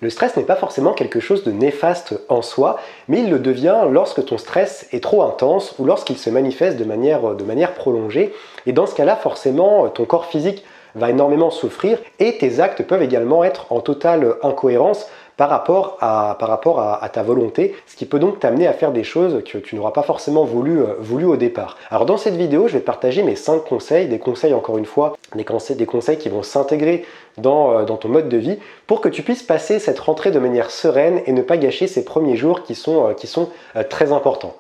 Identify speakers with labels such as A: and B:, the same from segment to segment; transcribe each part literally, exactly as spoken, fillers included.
A: Le stress n'est pas forcément quelque chose de néfaste en soi, mais il le devient lorsque ton stress est trop intense ou lorsqu'il se manifeste de manière, de manière prolongée. Et dans ce cas-là, forcément, ton corps physique va énormément souffrir et tes actes peuvent également être en totale incohérence par rapport, à, par rapport à, à ta volonté, ce qui peut donc t'amener à faire des choses que tu n'auras pas forcément voulu, euh, voulu au départ. Alors dans cette vidéo, je vais te partager mes cinq conseils, des conseils encore une fois, des conseils, des conseils qui vont s'intégrer dans, euh, dans ton mode de vie pour que tu puisses passer cette rentrée de manière sereine et ne pas gâcher ces premiers jours qui sont, euh, qui sont euh, très importants.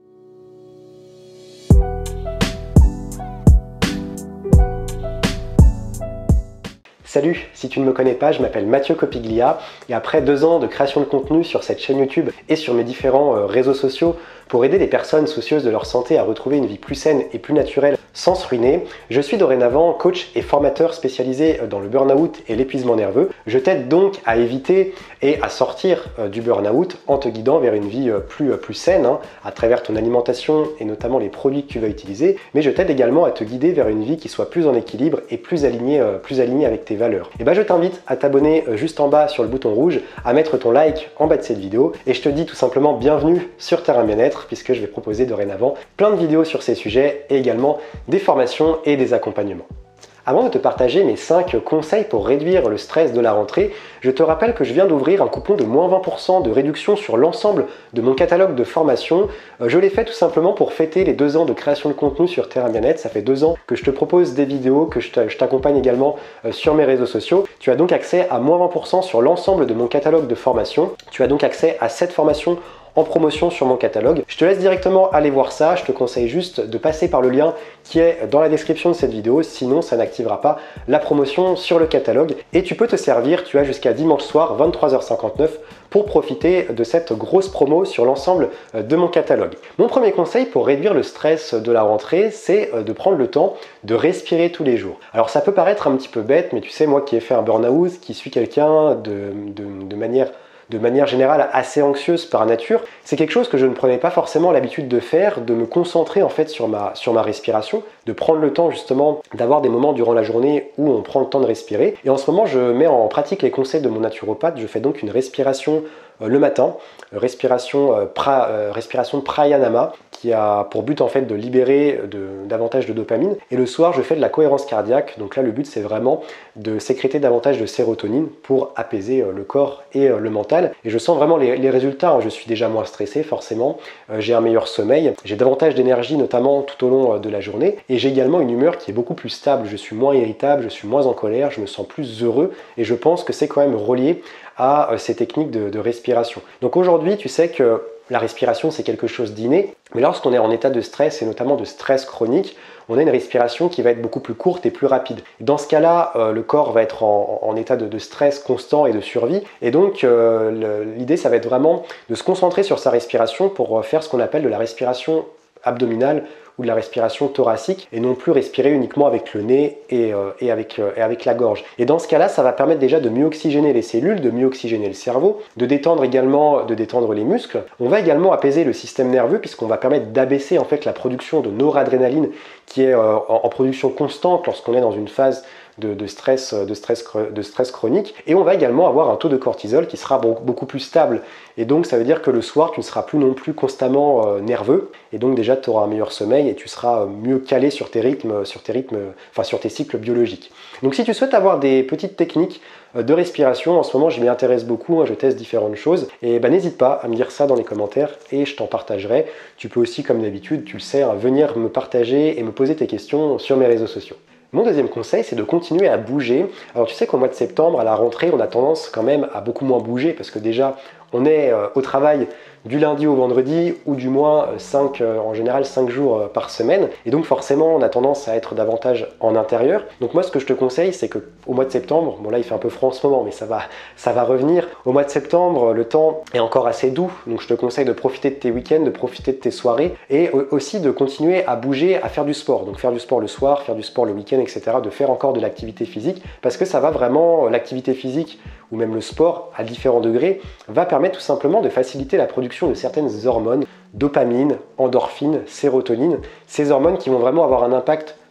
A: Salut, si tu ne me connais pas, je m'appelle Mathieu Copiglia et après deux ans de création de contenu sur cette chaîne YouTube et sur mes différents euh, réseaux sociaux pour aider les personnes soucieuses de leur santé à retrouver une vie plus saine et plus naturelle sans se ruiner, je suis dorénavant coach et formateur spécialisé dans le burn-out et l'épuisement nerveux. Je t'aide donc à éviter et à sortir euh, du burn-out en te guidant vers une vie euh, plus, euh, plus saine hein, à travers ton alimentation et notamment les produits que tu vas utiliser, mais je t'aide également à te guider vers une vie qui soit plus en équilibre et plus alignée, euh, plus alignée avec tes valeurs. Et ben je t'invite à t'abonner juste en bas sur le bouton rouge, à mettre ton like en bas de cette vidéo et je te dis tout simplement bienvenue sur Terrain Bien-être puisque je vais proposer dorénavant plein de vidéos sur ces sujets et également des formations et des accompagnements. Avant de te partager mes cinq conseils pour réduire le stress de la rentrée, je te rappelle que je viens d'ouvrir un coupon de moins vingt pour cent de réduction sur l'ensemble de mon catalogue de formation. Je l'ai fait tout simplement pour fêter les deux ans de création de contenu sur Terrain Bien-être. Ça fait deux ans que je te propose des vidéos, que je t'accompagne également sur mes réseaux sociaux. Tu as donc accès à moins vingt pour cent sur l'ensemble de mon catalogue de formation. Tu as donc accès à cette formation en promotion sur mon catalogue. Je te laisse directement aller voir ça, je te conseille juste de passer par le lien qui est dans la description de cette vidéo, sinon ça n'activera pas la promotion sur le catalogue et tu peux te servir, tu as jusqu'à dimanche soir vingt-trois heures cinquante-neuf pour profiter de cette grosse promo sur l'ensemble de mon catalogue. Mon premier conseil pour réduire le stress de la rentrée, c'est de prendre le temps de respirer tous les jours. Alors ça peut paraître un petit peu bête, mais tu sais, moi qui ai fait un burn-out, qui suis quelqu'un de, de, de manière de manière générale assez anxieuse par nature, c'est quelque chose que je ne prenais pas forcément l'habitude de faire, de me concentrer en fait sur ma, sur ma respiration, de prendre le temps justement d'avoir des moments durant la journée où on prend le temps de respirer. Et en ce moment, je mets en pratique les conseils de mon naturopathe, je fais donc une respiration euh, le matin, respiration, euh, pra, euh, respiration pranayama, qui a pour but en fait de libérer de, davantage de dopamine. Et le soir, je fais de la cohérence cardiaque. Donc là, le but, c'est vraiment de sécréter davantage de sérotonine pour apaiser euh, le corps et euh, le mental. Et je sens vraiment les, les résultats. Hein. Je suis déjà moins stressé, forcément. Euh, j'ai un meilleur sommeil. J'ai davantage d'énergie, notamment tout au long euh, de la journée. Et j'ai également une humeur qui est beaucoup plus stable. Je suis moins irritable, je suis moins en colère, je me sens plus heureux. Et je pense que c'est quand même relié à euh, ces techniques de, de respiration. Donc aujourd'hui, tu sais que la respiration, c'est quelque chose d'inné, mais lorsqu'on est en état de stress, et notamment de stress chronique, on a une respiration qui va être beaucoup plus courte et plus rapide. Dans ce cas-là, euh, le corps va être en, en état de, de stress constant et de survie, et donc euh, l'idée, ça va être vraiment de se concentrer sur sa respiration pour faire ce qu'on appelle de la respiration abdominale ou de la respiration thoracique et non plus respirer uniquement avec le nez et, euh, et, avec, euh, et avec la gorge. Et dans ce cas-là, ça va permettre déjà de mieux oxygéner les cellules, de mieux oxygéner le cerveau, de détendre également de détendre les muscles. On va également apaiser le système nerveux puisqu'on va permettre d'abaisser en fait la production de noradrénaline qui est euh, en, en production constante lorsqu'on est dans une phase De, de, stress, de, stress, de stress chronique, et on va également avoir un taux de cortisol qui sera beaucoup plus stable, et donc ça veut dire que le soir tu ne seras plus non plus constamment euh, nerveux, et donc déjà tu auras un meilleur sommeil et tu seras mieux calé sur tes rythmes, sur tes rythmes, enfin sur tes cycles biologiques. Donc si tu souhaites avoir des petites techniques de respiration, en ce moment je m'y intéresse beaucoup, hein, je teste différentes choses, et ben n'hésite pas à me dire ça dans les commentaires et je t'en partagerai. Tu peux aussi, comme d'habitude, tu le sais, hein, venir me partager et me poser tes questions sur mes réseaux sociaux. Mon deuxième conseil, c'est de continuer à bouger. Alors tu sais qu'au mois de septembre, à la rentrée, on a tendance quand même à beaucoup moins bouger parce que déjà, on est euh, au travail du lundi au vendredi ou du moins cinq, euh, en général cinq jours euh, par semaine. Et donc forcément, on a tendance à être davantage en intérieur. Donc moi, ce que je te conseille, c'est qu'au mois de septembre, bon là, il fait un peu froid en ce moment, mais ça va, ça va revenir. Au mois de septembre, le temps est encore assez doux. Donc je te conseille de profiter de tes week-ends, de profiter de tes soirées et aussi de continuer à bouger, à faire du sport. Donc faire du sport le soir, faire du sport le week-end, et cetera. De faire encore de l'activité physique parce que ça va vraiment, l'activité physique ou même le sport à différents degrés va permettre tout simplement de faciliter la production de certaines hormones, dopamine, endorphine, sérotonine, ces hormones qui vont vraiment avoir un impact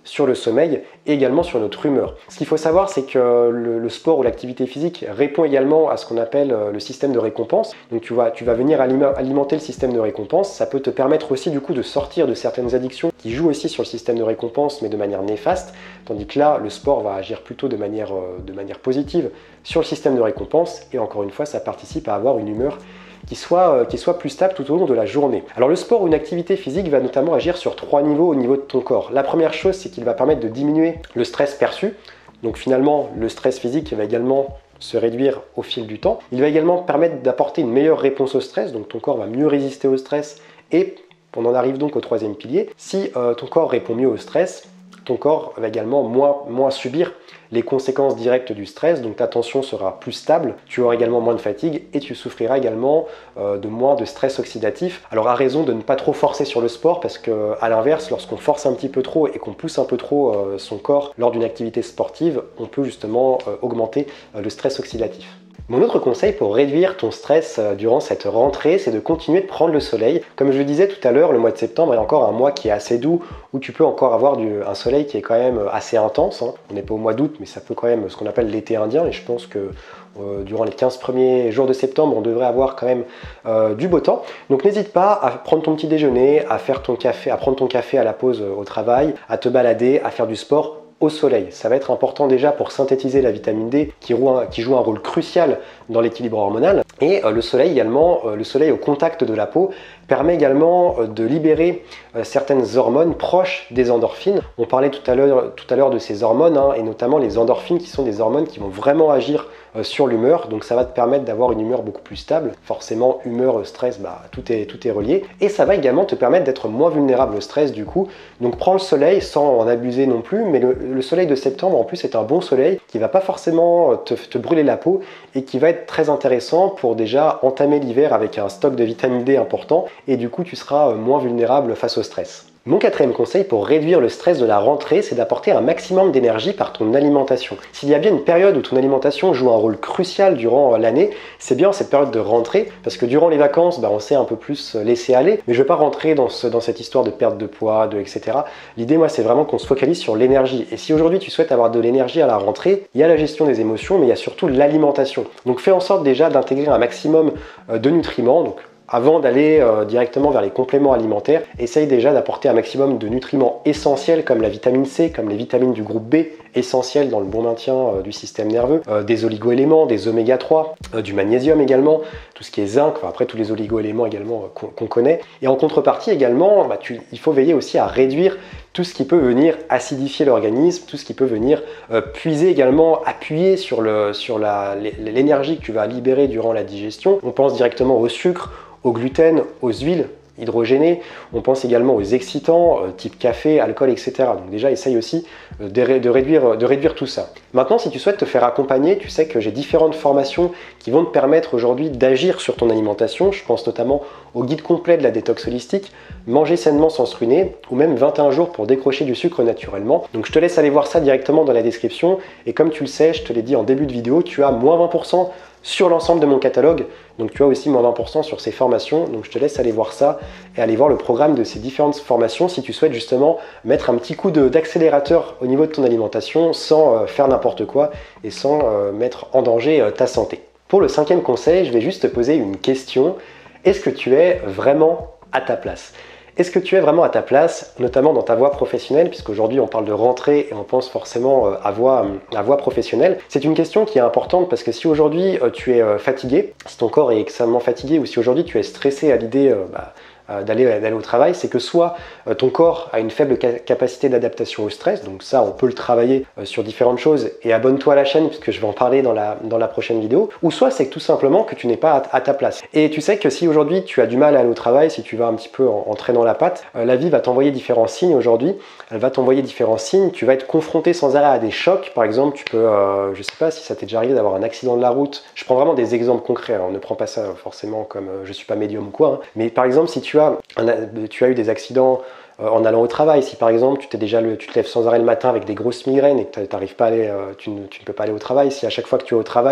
A: sur le sommeil et également sur notre humeur. Ce qu'il faut savoir, c'est que le, le sport ou l'activité physique répond également à ce qu'on appelle le système de récompense. Donc tu vas, tu vas venir alimenter le système de récompense. Ça peut te permettre aussi du coup de sortir de certaines addictions qui jouent aussi sur le système de récompense mais de manière néfaste, tandis que là le sport va agir plutôt de manière, de manière positive sur le système de récompense et encore une fois ça participe à avoir une humeur qui soit, qui soit plus stable tout au long de la journée. Alors le sport ou une activité physique va notamment agir sur trois niveaux au niveau de ton corps. La première chose, c'est qu'il va permettre de diminuer le stress perçu. Donc finalement, le stress physique va également se réduire au fil du temps. Il va également permettre d'apporter une meilleure réponse au stress, donc ton corps va mieux résister au stress et on en arrive donc au troisième pilier. Si euh, ton corps répond mieux au stress, ton corps va également moins, moins subir les conséquences directes du stress, donc ta tension sera plus stable, tu auras également moins de fatigue et tu souffriras également euh, de moins de stress oxydatif. Alors à raison de ne pas trop forcer sur le sport parce que à l'inverse, lorsqu'on force un petit peu trop et qu'on pousse un peu trop euh, son corps lors d'une activité sportive, on peut justement euh, augmenter euh, le stress oxydatif. Mon autre conseil pour réduire ton stress durant cette rentrée, c'est de continuer de prendre le soleil. Comme je le disais tout à l'heure, le mois de septembre est encore un mois qui est assez doux, où tu peux encore avoir du, un soleil qui est quand même assez intense. Hein. On n'est pas au mois d'août, mais ça peut quand même ce qu'on appelle l'été indien, et je pense que euh, durant les quinze premiers jours de septembre, on devrait avoir quand même euh, du beau temps. Donc n'hésite pas à prendre ton petit déjeuner, à faire ton café, à prendre ton café à la pause au travail, à te balader, à faire du sport au soleil. Ça va être important déjà pour synthétiser la vitamine D qui joue un, qui joue un rôle crucial dans l'équilibre hormonal. Et euh, le soleil également, euh, le soleil au contact de la peau permet également euh, de libérer euh, certaines hormones proches des endorphines. On parlait tout à l'heure tout à l'heure de ces hormones hein, et notamment les endorphines qui sont des hormones qui vont vraiment agir euh, sur l'humeur. Donc ça va te permettre d'avoir une humeur beaucoup plus stable. Forcément, humeur, stress, bah, tout est, tout est relié. Et ça va également te permettre d'être moins vulnérable au stress du coup. Donc prends le soleil sans en abuser non plus, mais le, le soleil de septembre en plus est un bon soleil qui va pas forcément te, te brûler la peau et qui va être très intéressant pour déjà entamer l'hiver avec un stock de vitamine D important et du coup tu seras moins vulnérable face au stress. Mon quatrième conseil pour réduire le stress de la rentrée, c'est d'apporter un maximum d'énergie par ton alimentation. S'il y a bien une période où ton alimentation joue un rôle crucial durant l'année, c'est bien cette période de rentrée, parce que durant les vacances, bah, on sait un peu plus laisser aller, mais je ne vais pas rentrer dans, ce, dans cette histoire de perte de poids, de et cetera. L'idée, moi, c'est vraiment qu'on se focalise sur l'énergie. Et si aujourd'hui tu souhaites avoir de l'énergie à la rentrée, il y a la gestion des émotions, mais il y a surtout l'alimentation. Donc fais en sorte déjà d'intégrer un maximum de nutriments, donc avant d'aller euh, directement vers les compléments alimentaires, essaye déjà d'apporter un maximum de nutriments essentiels comme la vitamine C, comme les vitamines du groupe B, essentielles dans le bon maintien euh, du système nerveux, euh, des oligoéléments, des oméga trois, euh, du magnésium également, tout ce qui est zinc, enfin, après tous les oligoéléments également euh, qu'on qu'on connaît. Et en contrepartie également, bah, tu, il faut veiller aussi à réduire tout ce qui peut venir acidifier l'organisme, tout ce qui peut venir euh, puiser également, appuyer sur le, sur la, l'énergie que tu vas libérer durant la digestion. On pense directement au sucre, au gluten, aux huiles hydrogénées, on pense également aux excitants euh, type café, alcool, et cetera. Donc déjà, essaye aussi euh, de, de, réduire, de réduire tout ça. Maintenant, si tu souhaites te faire accompagner, tu sais que j'ai différentes formations qui vont te permettre aujourd'hui d'agir sur ton alimentation. Je pense notamment au guide complet de la détox holistique, manger sainement sans se ruiner, ou même vingt et un jours pour décrocher du sucre naturellement. Donc je te laisse aller voir ça directement dans la description. Et comme tu le sais, je te l'ai dit en début de vidéo, tu as moins vingt pour cent sur l'ensemble de mon catalogue. Donc tu as aussi moins vingt pour cent sur ces formations. Donc je te laisse aller voir ça et aller voir le programme de ces différentes formations si tu souhaites justement mettre un petit coup d'accélérateur au niveau de ton alimentation sans euh, faire n'importe quoi et sans euh, mettre en danger euh, ta santé. Pour le cinquième conseil, je vais juste te poser une question. Est-ce que tu es vraiment à ta place ? Est-ce que tu es vraiment à ta place, notamment dans ta voie professionnelle, puisqu'aujourd'hui on parle de rentrée et on pense forcément à voie, à voie professionnelle. C'est une question qui est importante parce que si aujourd'hui tu es fatigué, si ton corps est extrêmement fatigué ou si aujourd'hui tu es stressé à l'idée bah, d'aller d'aller au travail, c'est que soit euh, ton corps a une faible ca capacité d'adaptation au stress, donc ça on peut le travailler euh, sur différentes choses, et abonne-toi à la chaîne puisque je vais en parler dans la, dans la prochaine vidéo, ou soit c'est que tout simplement que tu n'es pas à, à ta place. Et tu sais que si aujourd'hui tu as du mal à aller au travail, si tu vas un petit peu en, en traînant la patte, euh, la vie va t'envoyer différents signes aujourd'hui, elle va t'envoyer différents signes, tu vas être confronté sans arrêt à des chocs. Par exemple, tu peux, euh, je sais pas si ça t'est déjà arrivé d'avoir un accident de la route, je prends vraiment des exemples concrets, hein. On ne prend pas ça forcément comme euh, je suis pas médium ou quoi, hein. Mais par exemple si tu as tu as eu des accidents euh, en allant au travail, si par exemple tu, t'es déjà le, tu te lèves sans arrêt le matin avec des grosses migraines et que tu n'arrives pas à aller, euh, tu, ne, tu ne peux pas aller au travail, si à chaque fois que tu es au travail,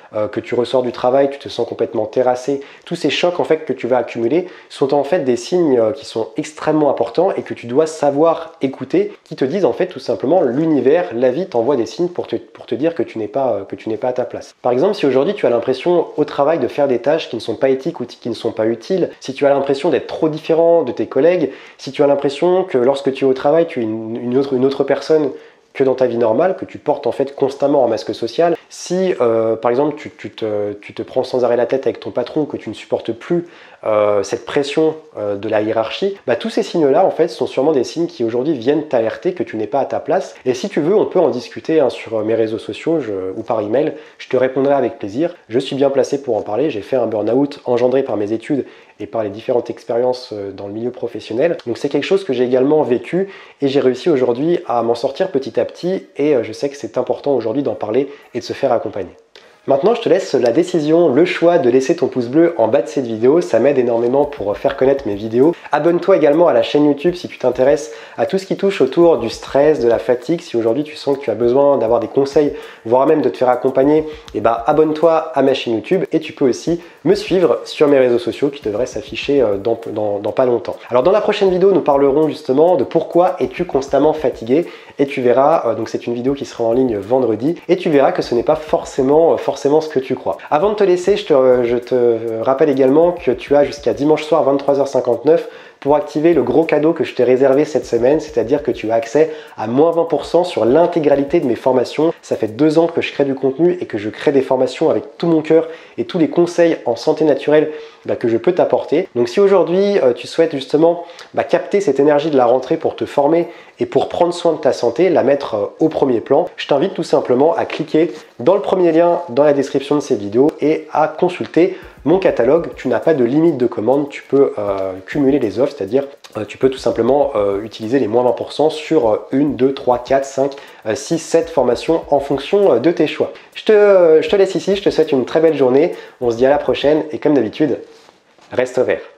A: euh, que tu ressors du travail, tu te sens complètement terrassé, tous ces chocs en fait que tu vas accumuler sont en fait des signes euh, qui sont extrêmement importants et que tu dois savoir écouter, qui te disent en fait tout simplement l'univers, la vie t'envoie des signes pour te, pour te dire que tu n'es pas, euh, que tu n'es pas à ta place. Par exemple, si aujourd'hui tu as l'impression au travail de faire des tâches qui ne sont pas éthiques ou qui ne sont pas utiles, si tu as l'impression d'être trop différent de tes collègues, si tu as l'impression que lorsque tu es au travail, tu es une, une, autre, une autre personne que dans ta vie normale, que tu portes en fait constamment en masque social. Si euh, par exemple tu, tu, te, tu te prends sans arrêt la tête avec ton patron, que tu ne supportes plus euh, cette pression euh, de la hiérarchie, bah, tous ces signes-là en fait sont sûrement des signes qui aujourd'hui viennent t'alerter que tu n'es pas à ta place. Et si tu veux, on peut en discuter hein, sur mes réseaux sociaux je, ou par email, je te répondrai avec plaisir. Je suis bien placé pour en parler, j'ai fait un burn-out engendré par mes études et par les différentes expériences dans le milieu professionnel. Donc c'est quelque chose que j'ai également vécu et j'ai réussi aujourd'hui à m'en sortir petit à petit et je sais que c'est important aujourd'hui d'en parler et de se faire accompagner. Maintenant, je te laisse la décision, le choix de laisser ton pouce bleu en bas de cette vidéo. Ça m'aide énormément pour faire connaître mes vidéos. Abonne-toi également à la chaîne YouTube si tu t'intéresses à tout ce qui touche autour du stress, de la fatigue. Si aujourd'hui tu sens que tu as besoin d'avoir des conseils, voire même de te faire accompagner, eh ben, abonne-toi à ma chaîne YouTube et tu peux aussi me suivre sur mes réseaux sociaux qui devraient s'afficher dans, dans, dans pas longtemps. Alors dans la prochaine vidéo, nous parlerons justement de pourquoi es-tu constamment fatigué et tu verras, donc c'est une vidéo qui sera en ligne vendredi et tu verras que ce n'est pas forcément, forcément forcément ce que tu crois. Avant de te laisser, je te, je te rappelle également que tu as jusqu'à dimanche soir vingt-trois heures cinquante-neuf pour activer le gros cadeau que je t'ai réservé cette semaine, c'est-à-dire que tu as accès à moins vingt pour cent sur l'intégralité de mes formations. Ça fait deux ans que je crée du contenu et que je crée des formations avec tout mon cœur et tous les conseils en santé naturelle bah, que je peux t'apporter. Donc si aujourd'hui euh, tu souhaites justement bah, capter cette énergie de la rentrée pour te former et pour prendre soin de ta santé, la mettre euh, au premier plan, je t'invite tout simplement à cliquer dans le premier lien dans la description de ces vidéos et à consulter mon catalogue. Tu n'as pas de limite de commande, tu peux euh, cumuler les offres, c'est-à-dire euh, tu peux tout simplement euh, utiliser les moins vingt pour cent sur euh, une, deux, trois, quatre, cinq, six, sept formations en fonction euh, de tes choix. Je te, euh, je te laisse ici, je te souhaite une très belle journée, on se dit à la prochaine et comme d'habitude, reste vert.